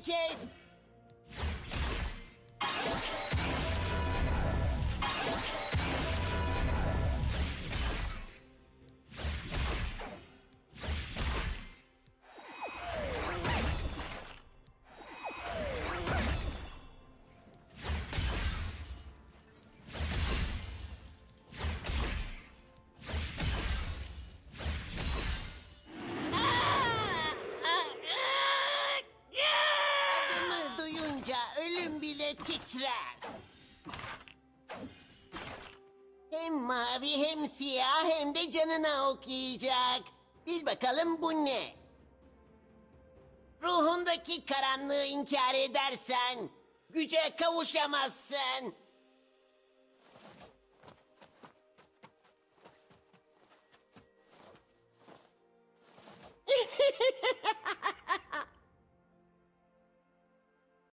kes. Adımı duyunca ölüm bile titrer. Hem mavi hem siyah hem de canına okuyacak. Bil bakalım bu ne? Ruhundaki karanlığı inkar edersen güce kavuşamazsın.